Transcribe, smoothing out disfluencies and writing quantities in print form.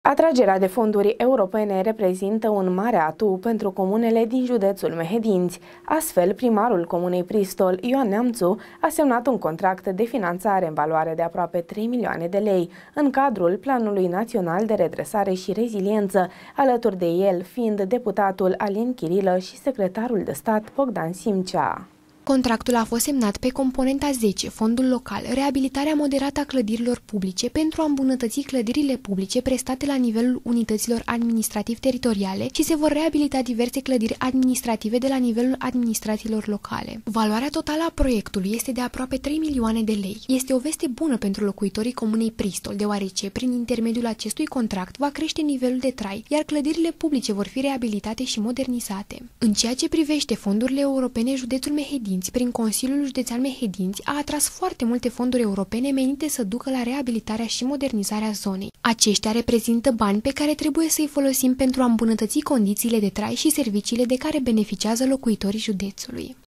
Atragerea de fonduri europene reprezintă un mare atu pentru comunele din județul Mehedinți. Astfel, primarul comunei Pristol, Ioan Neamțu, a semnat un contract de finanțare în valoare de aproape 3 milioane de lei, în cadrul Planului Național de Redresare și Reziliență, alături de el fiind deputatul Alin Chirilă și secretarul de stat Bogdan Simcea. Contractul a fost semnat pe componenta 10, fondul local, reabilitarea moderată a clădirilor publice pentru a îmbunătăți clădirile publice prestate la nivelul unităților administrativ-teritoriale și se vor reabilita diverse clădiri administrative de la nivelul administrațiilor locale. Valoarea totală a proiectului este de aproape 3 milioane de lei. Este o veste bună pentru locuitorii comunei Pristol, deoarece prin intermediul acestui contract va crește nivelul de trai, iar clădirile publice vor fi reabilitate și modernizate. În ceea ce privește fondurile europene, județul Mehedinți, prin Consiliul Județean Mehedinți, a atras foarte multe fonduri europene menite să ducă la reabilitarea și modernizarea zonei. Aceștia reprezintă bani pe care trebuie să-i folosim pentru a îmbunătăți condițiile de trai și serviciile de care beneficiază locuitorii județului.